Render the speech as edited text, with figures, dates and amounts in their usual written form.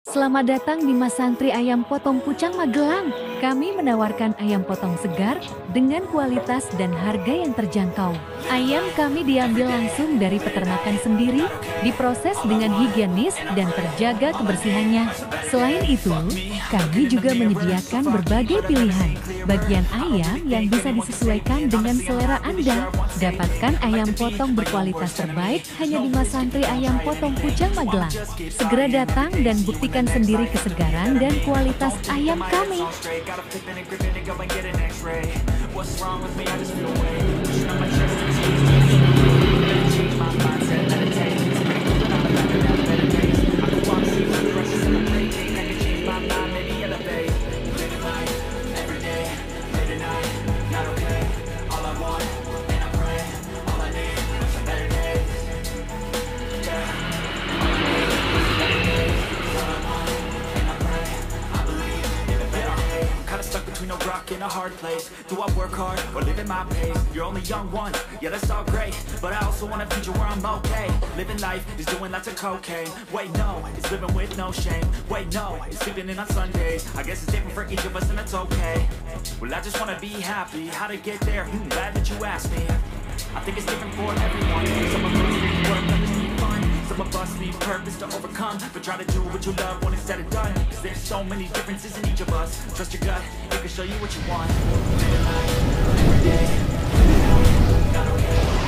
Selamat datang di Mas Santri Ayam Potong Pucang Magelang. Kami menawarkan ayam potong segar dengan kualitas dan harga yang terjangkau. Ayam kami diambil langsung dari peternakan sendiri, diproses dengan higienis dan terjaga kebersihannya. Selain itu, kami juga menyediakan berbagai pilihan bagian ayam yang bisa disesuaikan dengan selera Anda. Dapatkan ayam potong berkualitas terbaik hanya di Mas Santri Ayam Potong Pucang Magelang. Segera datang dan buktikan sendiri kesegaran dan kualitas ayam kami. Between a rock and a hard place. Do I work hard or live in my pace? You're only young one, yeah, that's all great, but I also want a future where I'm okay. Living life is doing lots of cocaine. Wait, no, it's living with no shame. Wait, no, it's sleeping in on Sundays. I guess it's different for each of us and that's okay. Well, I just wanna be happy. How to get there? Glad that you asked me. I think it's different for everyone. Some of us need work, others need fun. Some of us need purpose to overcome, but try to do what you love when it's said and done. Cause there's so many differences in each of us. Trust your gut, it can show you what you want. Every day, not okay.